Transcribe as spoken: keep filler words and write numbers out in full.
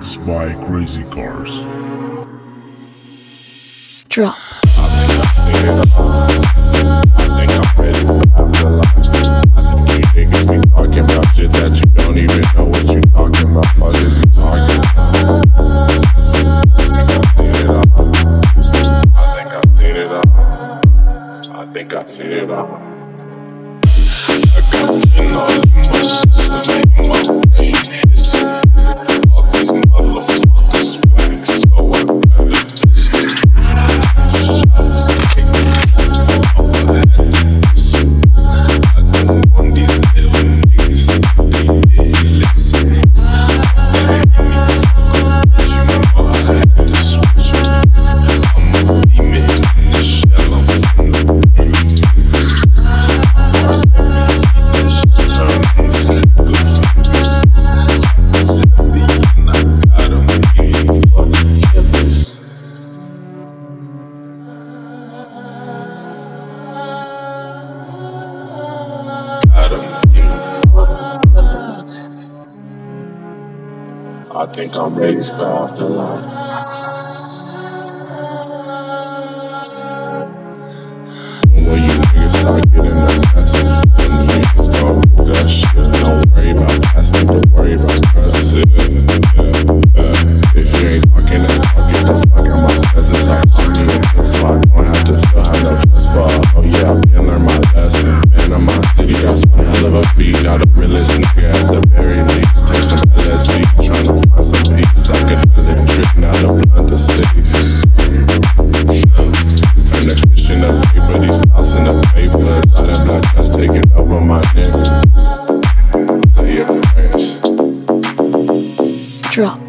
mixed by Crazy Cars. Drop. I think I've seen it all. I think I'm ready for afterlife. I think you niggas be talking about shit that you don't even know what you talking about. Fuck is you talking about? I think I've seen it all. I think I've seen it all. I think I've seen it all. I got gin all in my system, in my brain hissing. All these motherfuckers whack, so I grab the pistol. Shots taken, all I had to listen. I don't want these little niggas, they didn't listen. If they hit me, fuck up, bitch, you know I had to switch up. I'm a demon in the shell, I'm finna burn you niggas. Bars heavy, see that shit turn into good fingers. It's heavy and I got 'em aiming for the killers. Got 'em aiming for the killers. I think I'm ready for afterlife. When you niggas start getting the message, then you niggas gon' get that shit. Don't worry about passing, don't worry about pressing. Yeah, yeah. If you ain't talking that talk, get the fuck out my presence. I don't need it, so I don't have to feel, have no trust for. Oh yeah, I've been learned my lesson. Man, in my city, that's one hell of a beat. Now the realest nigga at the very least. Take some L S D, tryna find some peace. I could really trip now to blunt the cities. Turn the Christian of paper, these thoughts in the papers. I done black just taking over my nigga. Say your prayers. Drop.